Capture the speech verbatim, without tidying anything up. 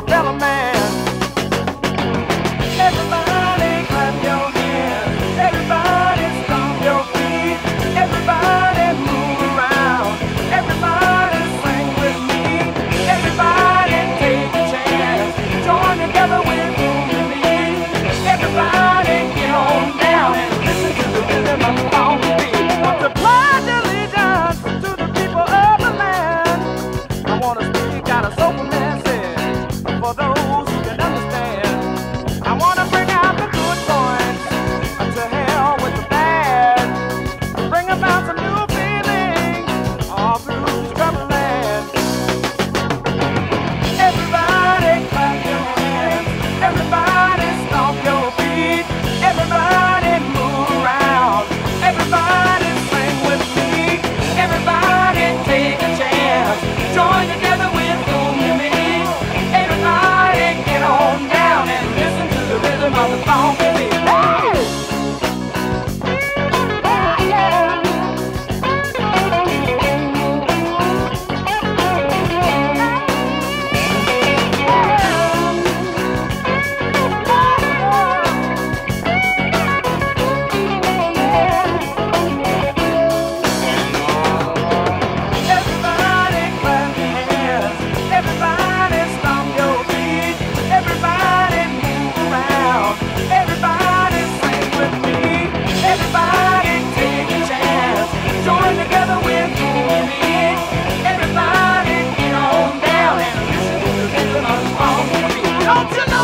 fellow man. Everybody clap your hands. Everybody stomp your feet. Everybody move around. Everybody sing with me. Everybody take a chance. Join together with whom you meet. Everybody get on down and listen to the rhythm of the funky beat. To pledge allegiance to the people of the land, I want to speak out a soulful message for those who can understand. I want to bring out the good points, to hell with the bad, bring about some new feelings all through this troubled land. Everybody clap your hands, everybody stomp your feet, everybody move around, everybody sing with me, everybody take a chance, join together with whom you meet, everybody get on down and listen to the rhythm of the funky beat. Everybody clap your hands, everybody stomp your feet, everybody move around, everybody sing with me, everybody take a chance, join together with who you need, everybody get on down and listen to the rhythm of the funky beat. Don't you know?